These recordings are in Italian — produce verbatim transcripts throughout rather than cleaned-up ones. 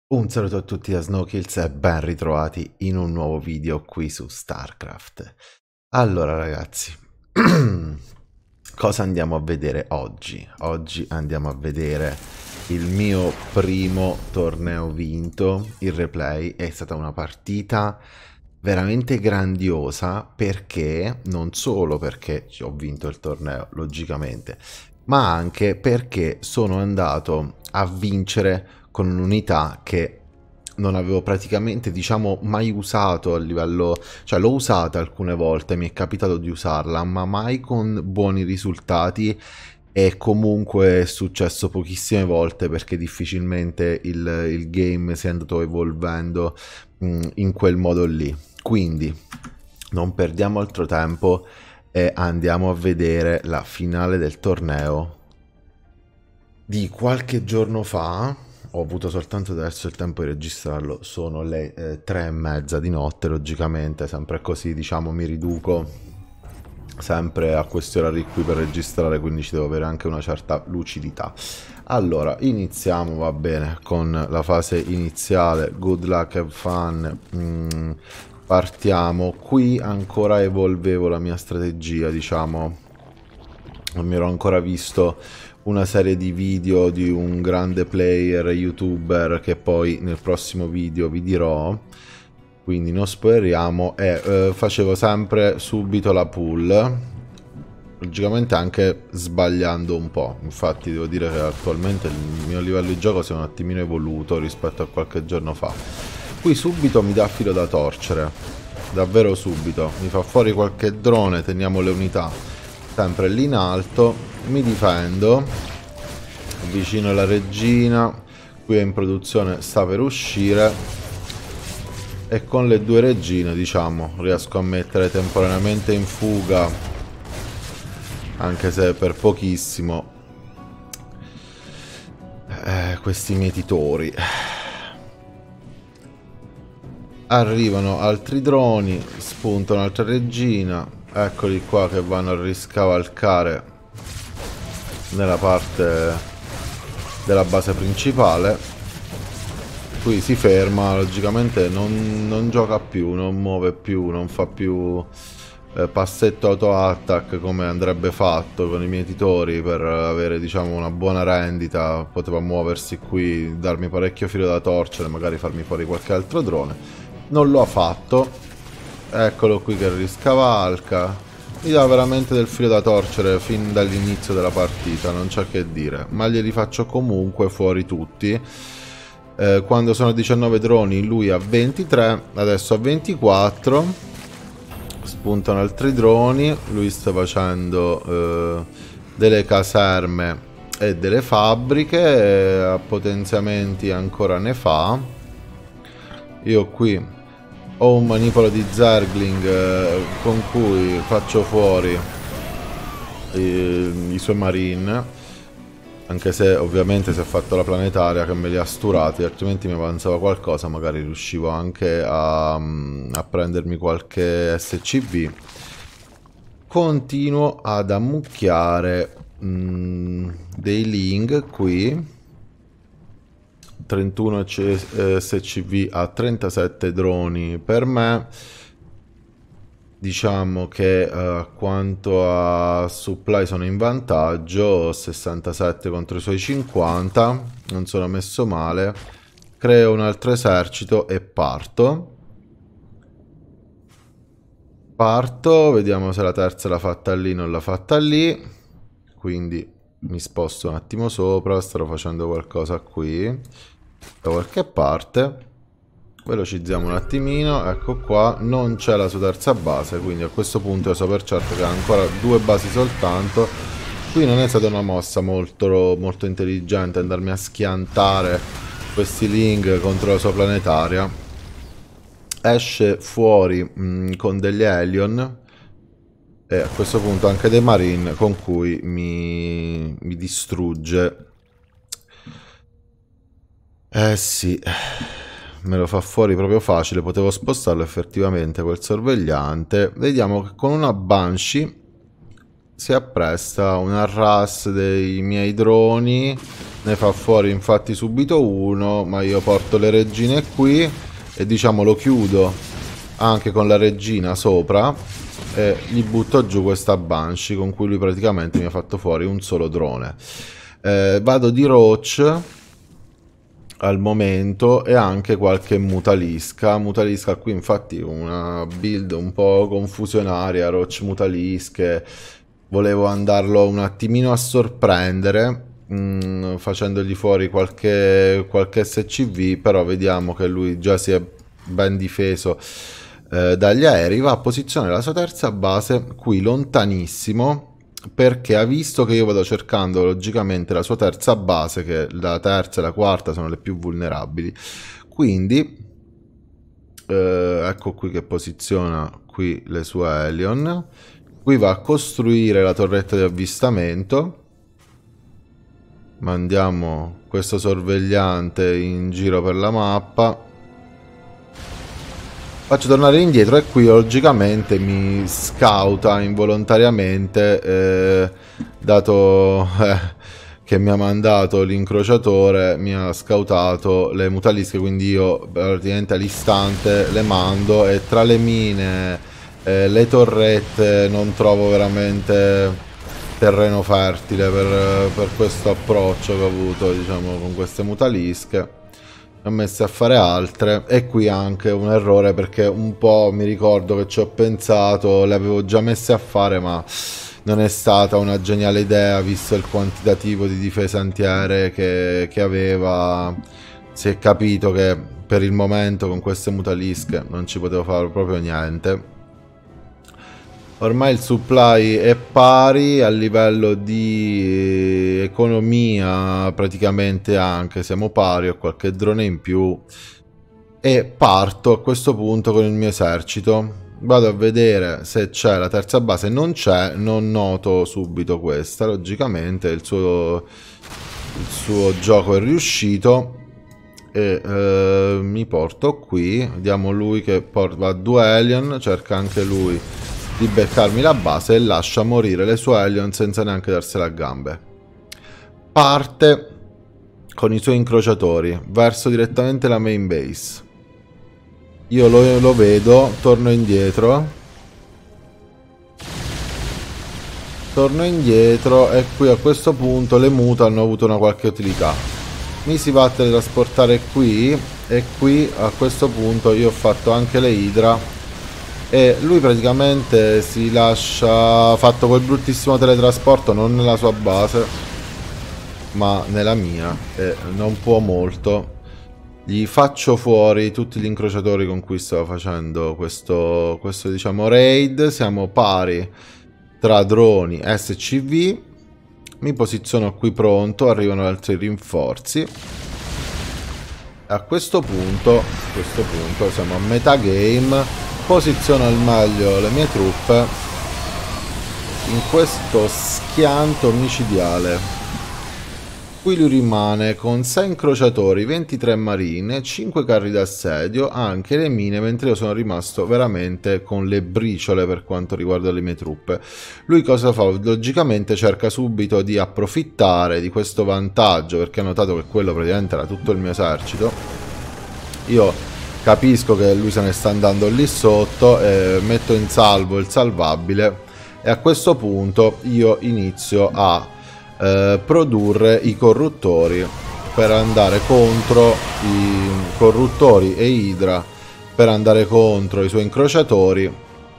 Un saluto a tutti da Snowkills e ben ritrovati in un nuovo video qui su StarCraft. Allora ragazzi, cosa andiamo a vedere oggi? Oggi andiamo a vedere il mio primo torneo vinto, il replay. È stata una partita veramente grandiosa perché, non solo perché ho vinto il torneo, logicamente, ma anche perché sono andato a vincere con un'unità che non avevo praticamente, diciamo, mai usato a livello, cioè l'ho usata alcune volte, mi è capitato di usarla, ma mai con buoni risultati, e comunque è successo pochissime volte perché difficilmente il, il game si è andato evolvendo mh, in quel modo lì. Quindi non perdiamo altro tempo e andiamo a vedere la finale del torneo di qualche giorno fa. Ho avuto soltanto adesso il tempo di registrarlo, sono le eh, tre e mezza di notte, logicamente, sempre così, diciamo, mi riduco sempre a questi orari qui per registrare, quindi ci devo avere anche una certa lucidità. Allora, iniziamo, va bene, con la fase iniziale, good luck, have fun. Mm, partiamo, qui ancora evolvevo la mia strategia, diciamo, non mi ero ancora visto una serie di video di un grande player youtuber che poi nel prossimo video vi dirò, quindi non spoileriamo. E eh, facevo sempre subito la pull, logicamente anche sbagliando un po'. Infatti devo dire che attualmente il mio livello di gioco si è un attimino evoluto rispetto a qualche giorno fa. Qui subito mi dà filo da torcere, davvero subito, mi fa fuori qualche drone, teniamo le unità sempre lì in alto, mi difendo, avvicino la regina, qui è in produzione, sta per uscire, e con le due regine, diciamo, riesco a mettere temporaneamente in fuga, anche se per pochissimo, eh, questi mietitori. Arrivano altri droni, spunta un'altra regina, eccoli qua che vanno a riscavalcare nella parte della base principale. Qui si ferma, logicamente non, non gioca più, non muove più, non fa più eh, passetto auto attack come andrebbe fatto con i mietitori per avere, diciamo, una buona rendita. Poteva muoversi qui, darmi parecchio filo da torcere, magari farmi fuori qualche altro drone. Non lo ha fatto, eccolo qui che riscavalca, mi dà veramente del filo da torcere fin dall'inizio della partita, non c'è che dire, ma glieli faccio comunque fuori tutti. Eh, quando sono diciannove droni lui ha ventitré, adesso ha ventiquattro, spuntano altri droni, lui sta facendo eh, delle caserme e delle fabbriche, eh, potenziamenti ancora ne fa. Io qui ho un manipolo di Zergling eh, con cui faccio fuori i, i suoi marine, anche se ovviamente si è fatto la planetaria che me li ha sturati, altrimenti mi avanzava qualcosa, magari riuscivo anche a, a prendermi qualche S C V. Continuo ad ammucchiare mh, dei Ling qui, trentuno S C V a trentasette droni per me. Diciamo che uh, quanto a supply sono in vantaggio, sessantasette contro i suoi cinquanta, non sono messo male. Creo un altro esercito e parto. Parto, vediamo se la terza l'ha fatta lì, non l'ha fatta lì. Quindi mi sposto un attimo sopra, starò facendo qualcosa qui da qualche parte. Velocizziamo un attimino, ecco qua, non c'è la sua terza base, quindi a questo punto io so per certo che ha ancora due basi soltanto. Qui non è stata una mossa molto, molto intelligente andarmi a schiantare questi Ling contro la sua planetaria. Esce fuori mh, con degli Helion e a questo punto anche dei Marine con cui mi, mi distrugge. Eh sì, me lo fa fuori proprio facile, potevo spostarlo effettivamente quel sorvegliante. Vediamo che con una Banshee si appresta un harass dei miei droni, ne fa fuori infatti subito uno, ma io porto le regine qui e diciamo lo chiudo anche con la regina sopra e gli butto giù questa Banshee con cui lui praticamente mi ha fatto fuori un solo drone. Eh, vado di Roach al momento e anche qualche Mutalisca. Mutalisca qui infatti una build un po' confusionaria, Roach Mutalische. Volevo andarlo un attimino a sorprendere mh, facendogli fuori qualche, qualche S C V, però vediamo che lui già si è ben difeso eh, dagli aerei. Va a posizionare la sua terza base qui lontanissimo, perché ha visto che io vado cercando logicamente la sua terza base, che la terza e la quarta sono le più vulnerabili. Quindi eh, ecco qui che posiziona qui le sue Helion. Qui va a costruire la torretta di avvistamento. Mandiamo questo sorvegliante in giro per la mappa. Faccio tornare indietro e qui logicamente mi scouta involontariamente, eh, dato eh, che mi ha mandato l'incrociatore, mi ha scoutato le Mutalische, quindi io praticamente all'istante le mando e tra le mine, eh, le torrette non trovo veramente terreno fertile per, per questo approccio che ho avuto, diciamo, con queste Mutalische. Ho messo a fare altre e qui anche un errore, perché un po' mi ricordo che ci ho pensato, le avevo già messe a fare, ma non è stata una geniale idea visto il quantitativo di difese antiaeree che, che aveva. Si è capito che per il momento con queste Mutalische non ci potevo fare proprio niente. Ormai il supply è pari a livello di economia, praticamente anche siamo pari, ho qualche drone in più e parto a questo punto con il mio esercito. Vado a vedere se c'è la terza base, non c'è, non noto subito questa, logicamente il suo, il suo gioco è riuscito e eh, mi porto qui, vediamo lui che porta a due Helion, cerca anche lui di beccarmi la base e lascia morire le sue Helion senza neanche darsela a gambe. Parte con i suoi incrociatori verso direttamente la main base. Io lo, lo vedo, torno indietro. Torno indietro e qui a questo punto le muto hanno avuto una qualche utilità. Mi si va a teletrasportare qui e qui a questo punto io ho fatto anche le Hydra. E lui praticamente si lascia, fatto quel bruttissimo teletrasporto non nella sua base ma nella mia, e non può molto. Gli faccio fuori tutti gli incrociatori con cui stavo facendo questo, questo diciamo raid. Siamo pari tra droni e S C V. Mi posiziono qui pronto, arrivano altri rinforzi. A questo punto, a questo punto siamo a metagame. Posiziono al meglio le mie truppe in questo schianto micidiale. Qui lui rimane con sei incrociatori, ventitré marine, cinque carri d'assedio, anche le mine, mentre io sono rimasto veramente con le briciole per quanto riguarda le mie truppe. Lui cosa fa? Logicamente cerca subito di approfittare di questo vantaggio, perché ha notato che quello praticamente era tutto il mio esercito. Io capisco che lui se ne sta andando lì sotto, eh, metto in salvo il salvabile e a questo punto io inizio a eh, produrre i corruttori per andare contro i corruttori e Hydra, per andare contro i suoi incrociatori.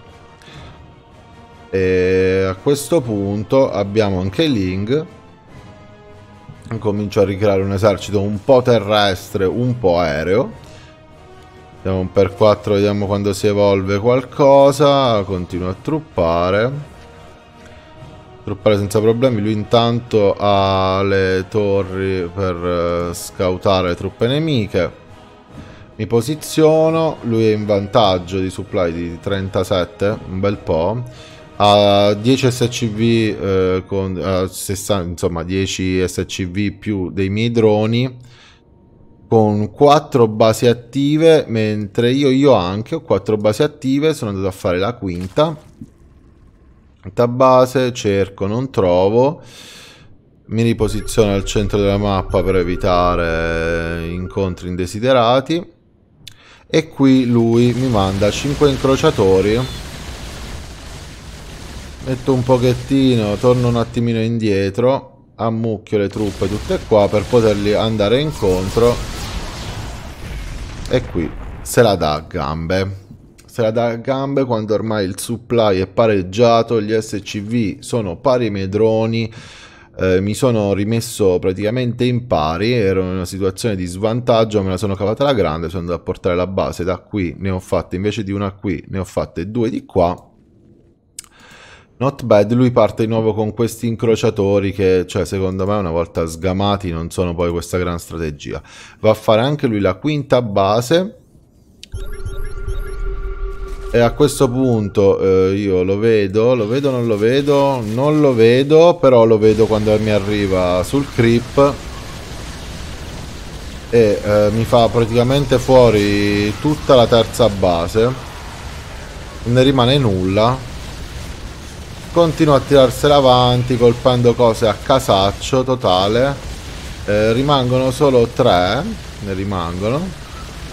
E a questo punto abbiamo anche Ling. Comincio a ricreare un esercito un po' terrestre, un po' aereo. Andiamo un per quattro, vediamo quando si evolve qualcosa. Continuo a truppare. Truppare senza problemi. Lui intanto ha le torri per uh, scoutare le truppe nemiche. Mi posiziono. Lui è in vantaggio di supply di trentasette, un bel po'. Ha dieci S C V, eh, con, uh, sessanta, insomma dieci S C V più dei miei droni, con quattro basi attive, mentre io, io anche ho quattro basi attive. Sono andato a fare la quinta quinta base, cerco, non trovo. Mi riposiziono al centro della mappa per evitare incontri indesiderati. E qui lui mi manda cinque incrociatori. Metto un pochettino, torno un attimino indietro, ammucchio le truppe tutte qua per poterli andare incontro. E qui se la dà a gambe. Se la dà a gambe quando ormai il supply è pareggiato, gli S C V sono pari ai miei droni. Eh, mi sono rimesso praticamente in pari, ero in una situazione di svantaggio, me la sono cavata alla grande, sono andato a portare la base da qui, ne ho fatte invece di una qui, ne ho fatte due di qua. Not bad, lui parte di nuovo con questi incrociatori che, cioè, secondo me una volta sgamati non sono poi questa gran strategia. Va a fare anche lui la quinta base. E a questo punto eh, io lo vedo, lo vedo, non lo vedo, non lo vedo, però lo vedo quando mi arriva sul creep. E eh, mi fa praticamente fuori tutta la terza base. Non ne rimane nulla. Continua a tirarsela avanti colpendo cose a casaccio totale. Eh, rimangono solo tre, ne rimangono.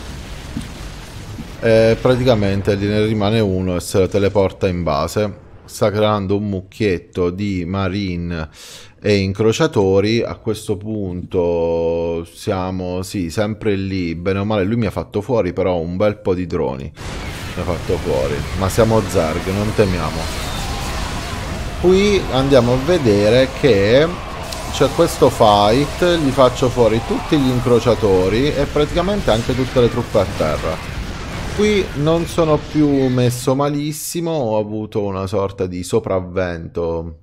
E praticamente gliene rimane uno e se lo teleporta in base. Sta creando un mucchietto di marine e incrociatori. A questo punto siamo, sì, sempre lì. Bene o male lui mi ha fatto fuori però un bel po' di droni. Mi ha fatto fuori. Ma siamo Zerg, non temiamo. Qui andiamo a vedere che c'è questo fight. Gli faccio fuori tutti gli incrociatori e praticamente anche tutte le truppe a terra. Qui non sono più messo malissimo, ho avuto una sorta di sopravvento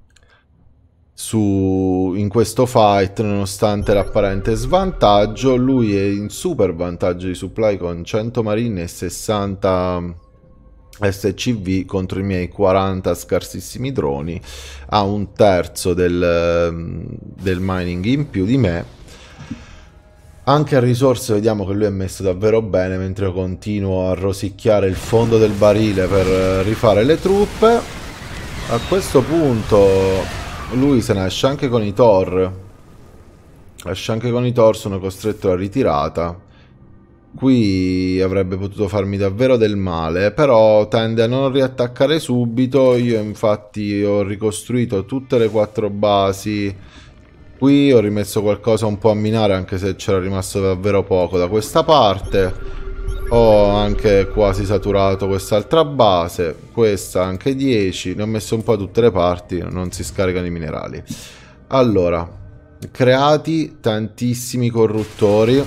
su, in questo fight nonostante l'apparente svantaggio. Lui è in super vantaggio di supply con cento marine e sessanta S C V contro i miei quaranta scarsissimi droni. Ha un terzo del, del mining in più di me. Anche a risorse vediamo che lui è messo davvero bene, mentre io continuo a rosicchiare il fondo del barile per rifare le truppe. A questo punto lui se ne esce anche con i Thor. Esce anche con i Thor, sono costretto alla ritirata. Qui avrebbe potuto farmi davvero del male, però tende a non riattaccare subito. Io infatti ho ricostruito tutte le quattro basi. Qui ho rimesso qualcosa un po' a minare, anche se c'era rimasto davvero poco da questa parte. Ho anche quasi saturato quest'altra base, questa anche dieci. Ne ho messo un po' da tutte le parti, non si scaricano i minerali. Allora, creati tantissimi corruttori.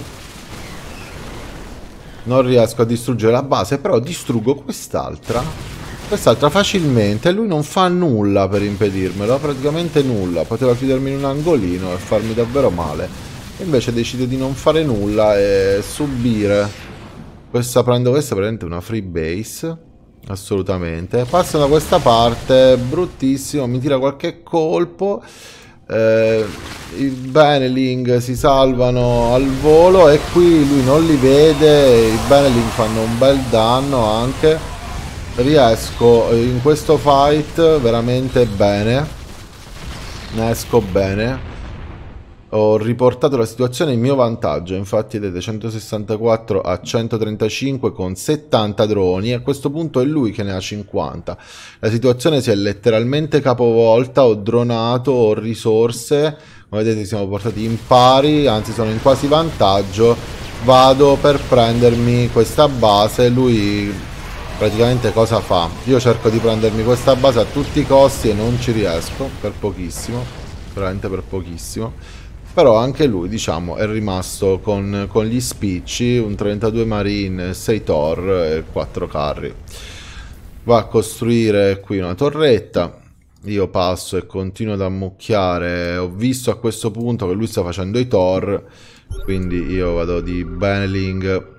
Non riesco a distruggere la base, però distruggo quest'altra. Quest'altra facilmente, e lui non fa nulla per impedirmelo, praticamente nulla. Poteva chiudermi in un angolino e farmi davvero male. Invece decide di non fare nulla e subire. Questa prendo questa, è praticamente una free base. Assolutamente. Passa da questa parte, bruttissimo, mi tira qualche colpo. Eh, I Beneling si salvano al volo e qui lui non li vede. I Beneling fanno un bel danno anche. Riesco in questo fight veramente bene. Ne esco bene. Ho riportato la situazione in mio vantaggio. Infatti vedete centosessantaquattro a centotrentacinque con settanta droni. A questo punto è lui che ne ha cinquanta. La situazione si è letteralmente capovolta. Ho dronato, ho risorse. Come vedete siamo portati in pari. Anzi sono in quasi vantaggio. Vado per prendermi questa base. Lui praticamente cosa fa? Io cerco di prendermi questa base a tutti i costi e non ci riesco, per pochissimo, veramente per pochissimo. Però anche lui, diciamo, è rimasto con, con gli spicci, un trentadue marine, sei Thor e quattro carri. Va a costruire qui una torretta. Io passo e continuo ad ammucchiare. Ho visto a questo punto che lui sta facendo i Thor, quindi io vado di Beneling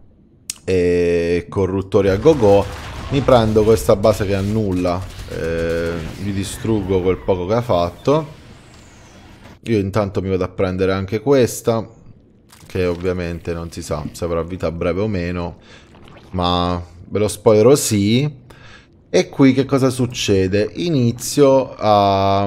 e corruttori a go go. Mi prendo questa base che annulla, eh, gli distruggo quel poco che ha fatto. Io intanto mi vado a prendere anche questa, che ovviamente non si sa se avrà vita breve o meno, ma ve lo spoilerò sì. E qui che cosa succede? Inizio a,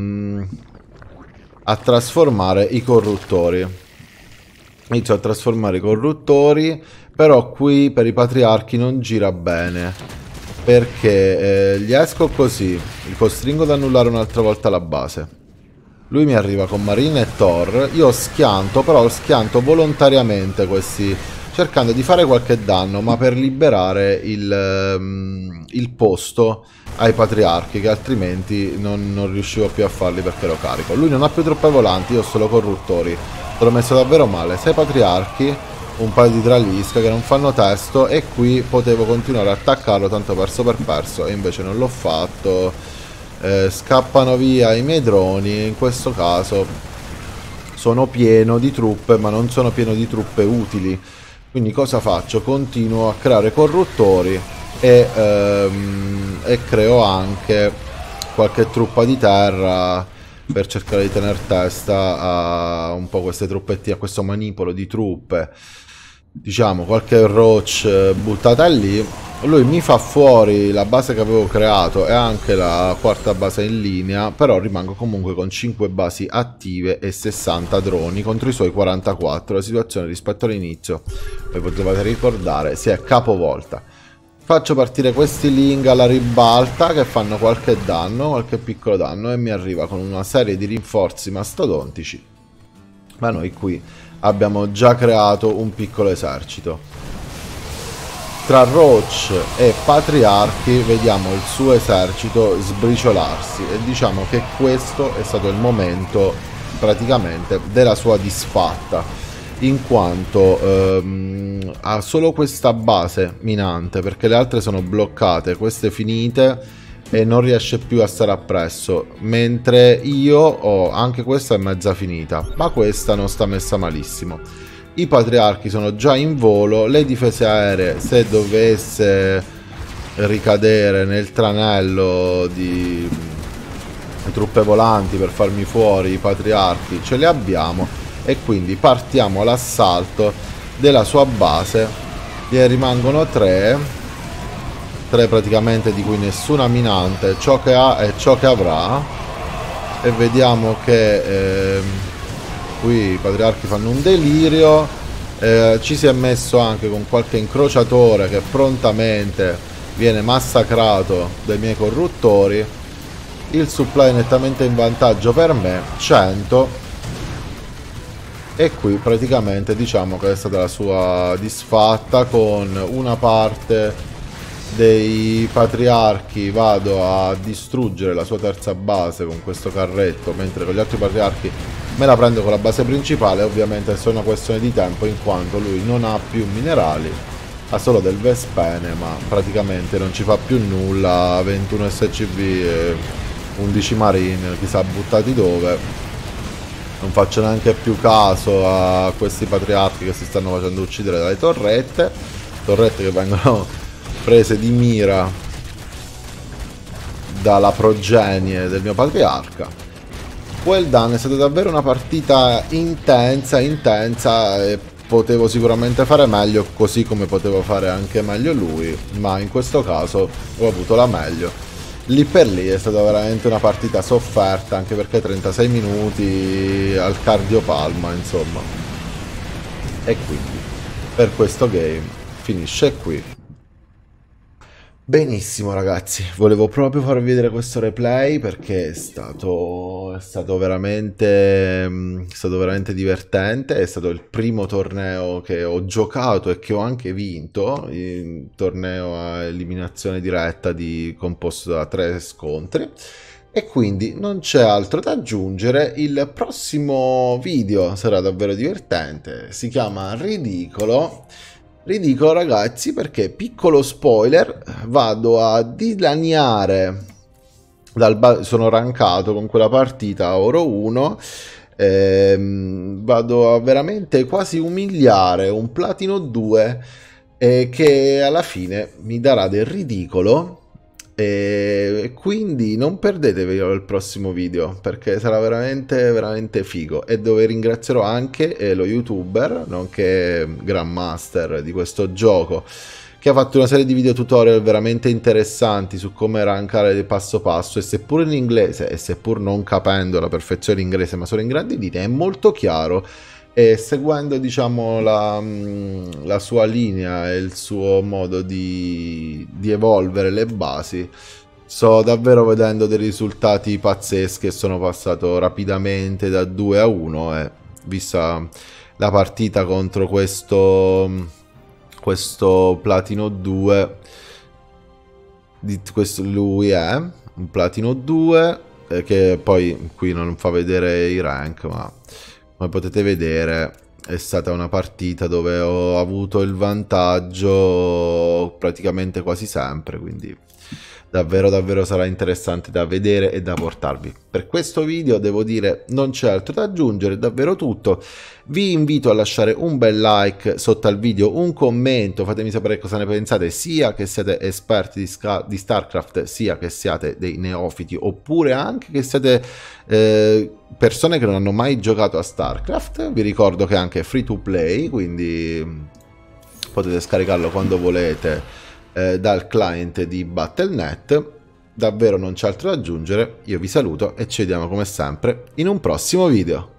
a trasformare i corruttori. Inizio a trasformare i corruttori, però qui per i patriarchi non gira bene, perché eh, gli esco così, li costringo ad annullare un'altra volta la base. Lui mi arriva con Marine e Thor, io schianto, però schianto volontariamente questi, cercando di fare qualche danno, ma per liberare il, um, il posto ai patriarchi, che altrimenti non, non riuscivo più a farli perché ero carico. Lui non ha più truppe volanti, io ho solo corruttori. L'ho messo davvero male. Sei patriarchi, un paio di Tralisca che non fanno testo, e qui potevo continuare a attaccarlo, tanto perso per perso, e invece non l'ho fatto. Eh, scappano via i miei droni, in questo caso sono pieno di truppe, ma non sono pieno di truppe utili. Quindi cosa faccio? Continuo a creare corruttori e, ehm, e creo anche qualche truppa di terra per cercare di tenere testa a un po' queste truppettine, a questo manipolo di truppe. Diciamo, qualche roach buttata lì. Lui mi fa fuori la base che avevo creato e anche la quarta base in linea, però rimango comunque con cinque basi attive e sessanta droni contro i suoi quarantaquattro. La situazione rispetto all'inizio, voi potevate ricordare, si è capovolta. Faccio partire questi Ling alla ribalta che fanno qualche danno, qualche piccolo danno, e mi arriva con una serie di rinforzi mastodontici. Ma noi qui abbiamo già creato un piccolo esercito. Tra Roach e Patriarchi vediamo il suo esercito sbriciolarsi, e diciamo che questo è stato il momento praticamente della sua disfatta, in quanto ehm, ha solo questa base minante, perché le altre sono bloccate, queste finite, e non riesce più a stare appresso, mentre io ho anche questa è mezza finita, ma questa non sta messa malissimo. I patriarchi sono già in volo, le difese aeree, se dovesse ricadere nel tranello di truppe volanti per farmi fuori i patriarchi, ce le abbiamo, e quindi partiamo all'assalto della sua base. Gli rimangono tre, tre praticamente, di cui nessuna minante, ciò che ha e ciò che avrà, e vediamo che eh, qui i patriarchi fanno un delirio. Eh, ci si è messo anche con qualche incrociatore che prontamente viene massacrato dai miei corruttori. Il supply è nettamente in vantaggio per me, cento, e qui praticamente diciamo che è stata la sua disfatta. Con una parte dei patriarchi vado a distruggere la sua terza base con questo carretto, mentre con gli altri patriarchi me la prendo con la base principale. Ovviamente è solo una questione di tempo, in quanto lui non ha più minerali, ha solo del Vespene, ma praticamente non ci fa più nulla. ventuno S C V e undici Marine, chissà buttati dove. Non faccio neanche più caso a questi patriarchi che si stanno facendo uccidere dalle torrette, torrette che vengono prese di mira dalla progenie del mio patriarca. Well done, è stata davvero una partita intensa, intensa, e potevo sicuramente fare meglio, così come potevo fare anche meglio lui, ma in questo caso ho avuto la meglio. Lì per lì è stata veramente una partita sofferta, anche perché trentasei minuti al cardiopalma, insomma. E quindi per questo game finisce qui. Benissimo ragazzi, volevo proprio farvi vedere questo replay perché è stato, è stato veramente, è stato veramente divertente. È stato il primo torneo che ho giocato e che ho anche vinto, il torneo a eliminazione diretta di, composto da tre scontri, e quindi non c'è altro da aggiungere. Il prossimo video sarà davvero divertente, si chiama Ridicolo. Ridicolo ragazzi, perché, piccolo spoiler, vado a dilaniare dal sono rankato con quella partita a oro uno, ehm, vado a veramente quasi umiliare un platino due, eh, che alla fine mi darà del ridicolo. E quindi non perdetevi il prossimo video, perché sarà veramente veramente figo, e dove ringrazierò anche eh, lo youtuber nonché grandmaster di questo gioco, che ha fatto una serie di video tutorial veramente interessanti su come rankare passo passo, e seppur in inglese e seppur non capendo alla perfezione l'inglese ma solo in grandi linee, è molto chiaro, e seguendo diciamo la, la sua linea e il suo modo di, di evolvere le basi, sto davvero vedendo dei risultati pazzeschi e sono passato rapidamente da due a uno, e vista la partita contro questo, questo Platino due, di questo, lui è un Platino due, eh, che poi qui non fa vedere i rank, ma come potete vedere è stata una partita dove ho avuto il vantaggio praticamente quasi sempre, quindi davvero davvero sarà interessante da vedere e da portarvi. Per questo video devo dire non c'è altro da aggiungere, è davvero tutto. Vi invito a lasciare un bel like sotto al video, un commento, fatemi sapere cosa ne pensate, sia che siete esperti di, di StarCraft, sia che siate dei neofiti, oppure anche che siete eh, persone che non hanno mai giocato a StarCraft. Vi ricordo che è anche free to play, quindi potete scaricarlo quando volete eh, dal client di Battle punto net. Davvero non c'è altro da aggiungere, io vi saluto e ci vediamo come sempre in un prossimo video.